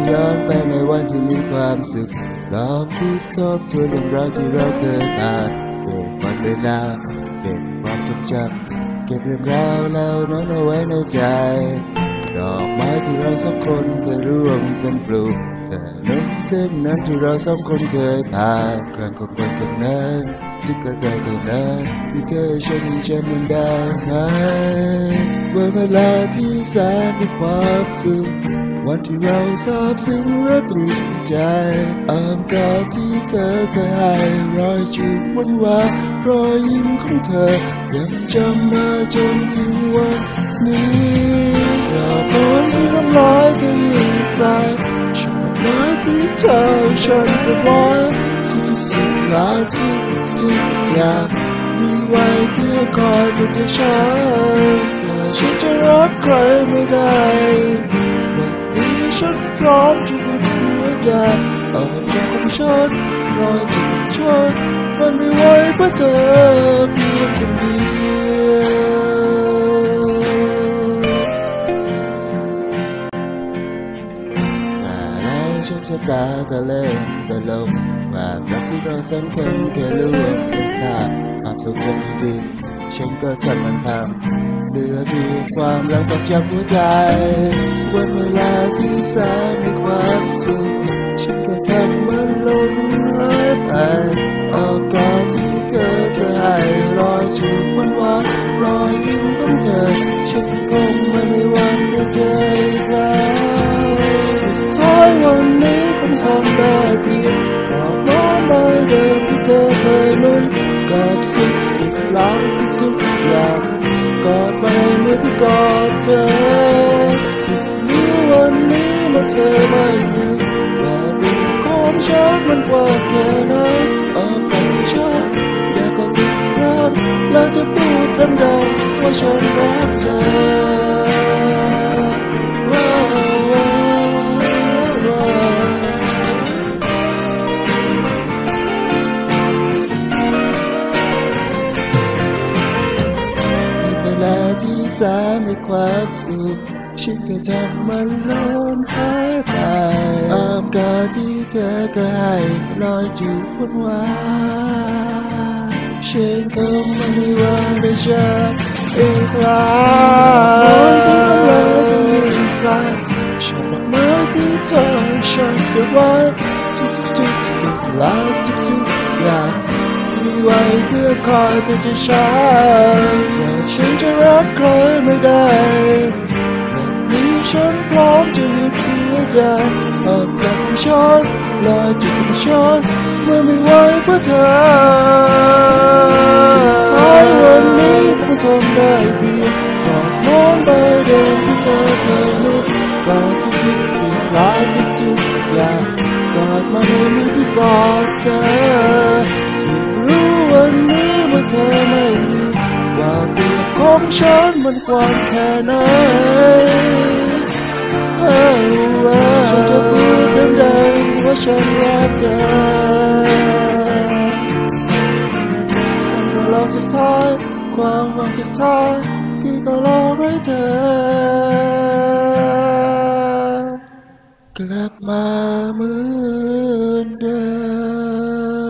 ย้อนไปในวันที่มีความสุขลองคิดทบทวนเรื่องราวที่เราเคยผ่านเก็บวันเวลาเก็บความทรงจำเก็บเรื่องราวเหล่านั้นเอาไว้ในใจดอกไม้ที่เราสองคนเคยร่วมกันปลูกถนนเส้นนั้นที่เราสองคนเคยผ่านเคยคนคนนั้นที่ก็ใจตัวนั้นที่เธอฉันจำมันได้ไหมวันเวลาที่แสนมีความสุขวันที่เราซาบซึ้งและตรึงใจอ้อมกอดที่เธอเคยให้รอยจูบวันวานรอยยิ้มของเธอยังจำมาจนถึงวันนี้รอฝนที่น้ำลายเธอยิ่งใสช่วงเวลาที่เธอฉันเป็นไว้ที่ทุกสิ่งและทุกอย่างมีไว้เพื่อคอยเธอจะใช้ฉันจะรักใครไม่ได้ฉันพร้อมจะเป็นหัวใจเอาใจของฉันรอยจากฉันมันไม่ไหวเพราะเธอเพียงคนเดียวแต่แล้วโชคชะตาก็เล่นตลกความรักที่เราสองคนแค่ร่วมกันสร้างความทรงจำดีฉันก็ทำมันพังเหลือเพียงความรักตอกย้ำหัวใจวันเวลาที่แสนมีความสุขฉันก็ทำมันหล่นหายไปโอกาสที่เธอจะให้รอยจูบวันวานรอยยิ้มของเธอฉันคงไม่มีวันได้เจออีกแล้วท้ายวันนี้คงทำได้เพียงกอดน้องใบเดิมที่เธอเคยลุ้นกอดทุกสิ่งล้างทุกอย่างกอดไปเหมือนที่กอดเธอรู้วันนี้ว่าเธอไม่อยู่แต่ตัวของฉันมันกว้างแค่ไหนออกไปฉันอยากกอดทุกครั้งแล้วจะพูดดังๆว่าฉันรักเธอที่แสนมีความสุขฉันก็ทำมันล้นหายไปอ้อมกอดที่เธอเคยให้รอยจูบวันวานฉันคงไม่มีวันได้เจออีกแล้วที่เราจะมีสายฉันดอกไม้ที่เธอฉันเก็บไว้ทุกสิ่งและทุกอย่างมีไว้เพื่อคอยเธอจะใช้ฉันจะรักใครไม่ได้แบบนี้ฉันพร้อมจะหยุดหัวใจออกจากฉันลอยจากฉันเมื่อไม่ไหวเพราะเธอท้ายวันนี้ต้องทนได้เพียงกอดน้องใบเดิมที่เธอเคยรู้กอดทุกสิ่งหลายทุกอย่างกอดมาในมือที่กอดเธอรู้วันนี้ว่าเธอไม่อยู่ว่าตัวของฉันมันกว้างแค่ไหนฉันจะพูดดังๆว่าฉันรักเธอความรอสุดท้ายความหวังสุดท้ายที่ก็รอให้เธอกลับมาเหมือนเดิม